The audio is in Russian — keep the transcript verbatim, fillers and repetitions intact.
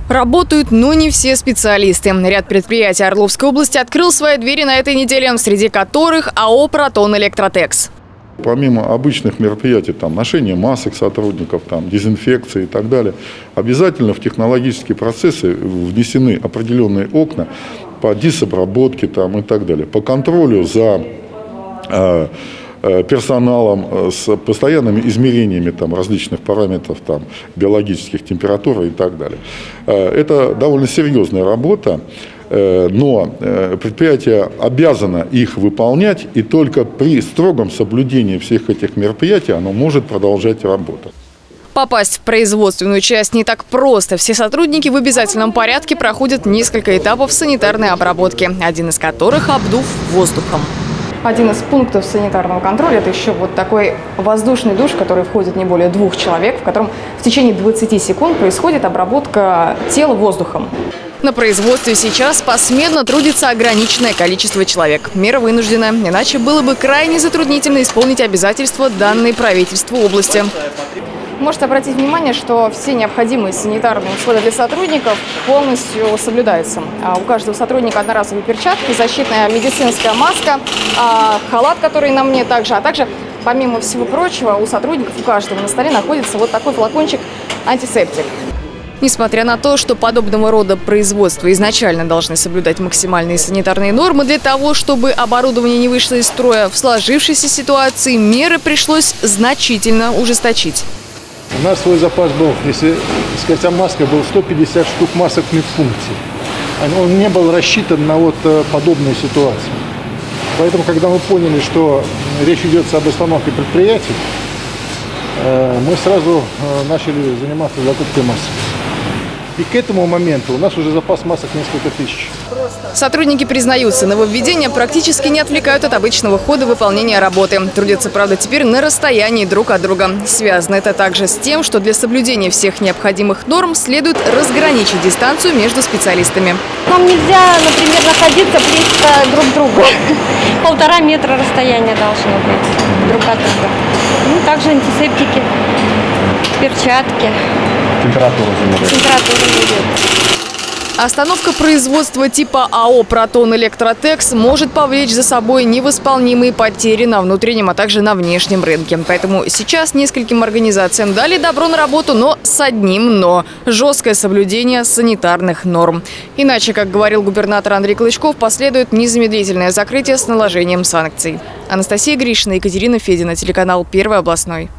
Работают, но не все специалисты. Ряд предприятий Орловской области открыл свои двери на этой неделе, среди которых АО «Протон Электротекс». Помимо обычных мероприятий, там, ношения масок сотрудников, там, дезинфекции и так далее, обязательно в технологические процессы внесены определенные окна по дисобработке там, и так далее, по контролю за э, персоналом, с постоянными измерениями там, различных параметров там, биологических, температур и так далее. Это довольно серьезная работа, но предприятие обязано их выполнять, и только при строгом соблюдении всех этих мероприятий оно может продолжать работу. Попасть в производственную часть не так просто. Все сотрудники в обязательном порядке проходят несколько этапов санитарной обработки, один из которых – обдув воздухом. Один из пунктов санитарного контроля – это еще вот такой воздушный душ, в который входит не более двух человек, в котором в течение двадцати секунд происходит обработка тела воздухом. На производстве сейчас посменно трудится ограниченное количество человек. Мера вынуждена, иначе было бы крайне затруднительно исполнить обязательства, данные правительству области. Можете обратить внимание, что все необходимые санитарные условия для сотрудников полностью соблюдаются. У каждого сотрудника одноразовые перчатки, защитная медицинская маска, халат, который на мне также, а также, помимо всего прочего, у сотрудников, у каждого на столе находится вот такой флакончик антисептик. Несмотря на то, что подобного рода производства изначально должны соблюдать максимальные санитарные нормы, для того, чтобы оборудование не вышло из строя, в сложившейся ситуации меры пришлось значительно ужесточить. У нас свой запас был, если сказать о масках, был сто пятьдесят штук масок в медпункте. Он не был рассчитан на вот подобную ситуацию. Поэтому, когда мы поняли, что речь идет об остановке предприятий, мы сразу начали заниматься закупкой масок. И к этому моменту у нас уже запас масок несколько тысяч. Сотрудники признаются, нововведения практически не отвлекают от обычного хода выполнения работы. Трудятся, правда, теперь на расстоянии друг от друга. Связано это также с тем, что для соблюдения всех необходимых норм следует разграничить дистанцию между специалистами. Нам нельзя, например, находиться близко друг к другу. Полтора метра расстояния должно быть друг от друга. Ну, также антисептики, перчатки. Температура замеряет. Температура идет. Остановка производства типа АО «Протон Электротекс» может повлечь за собой невосполнимые потери на внутреннем, а также на внешнем рынке. Поэтому сейчас нескольким организациям дали добро на работу, но с одним «но» – жесткое соблюдение санитарных норм. Иначе, как говорил губернатор Андрей Клычков, последует незамедлительное закрытие с наложением санкций. Анастасия Гришина, Екатерина Федина, телеканал «Первый областной».